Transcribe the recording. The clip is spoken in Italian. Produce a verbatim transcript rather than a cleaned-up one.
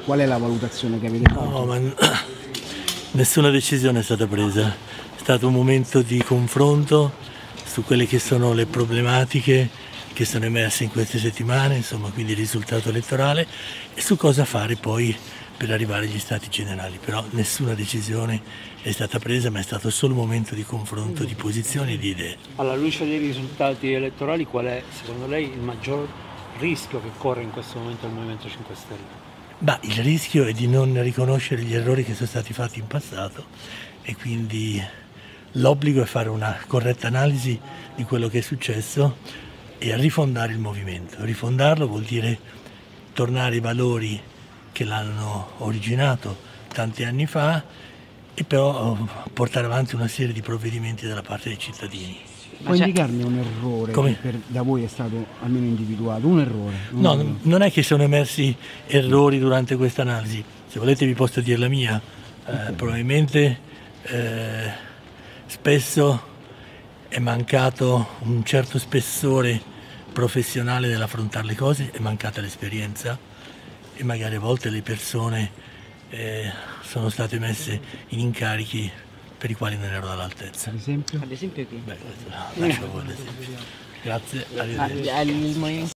qual è la valutazione che avete fatto? No, ma nessuna decisione è stata presa, è stato un momento di confronto su quelle che sono le problematiche che sono emerse in queste settimane, insomma, quindi il risultato elettorale, e su cosa fare poi per arrivare agli stati generali. Però nessuna decisione è stata presa, ma è stato solo un momento di confronto di posizioni e di idee. Alla luce dei risultati elettorali, qual è secondo lei il maggior rischio che corre in questo momento il Movimento cinque Stelle? Bah, il rischio è di non riconoscere gli errori che sono stati fatti in passato, e quindi l'obbligo è fare una corretta analisi di quello che è successo e rifondare il movimento. Rifondarlo vuol dire tornare ai valori che l'hanno originato tanti anni fa, e però portare avanti una serie di provvedimenti dalla parte dei cittadini. Può indicarmi un errore Come? che per, da voi è stato almeno individuato? Un errore? Un No, errore. non è che sono emersi errori durante questa analisi. Se volete vi posso dire la mia. Eh, Okay. Probabilmente eh, spesso è mancato un certo spessore professionale nell'affrontare le cose, è mancata l'esperienza, e magari a volte le persone eh, sono state messe in incarichi per i quali non erano all'altezza. Ad esempio? Ad esempio chi? Beh, lascio a voi l'esempio. Grazie, arrivederci. Ah, il movimento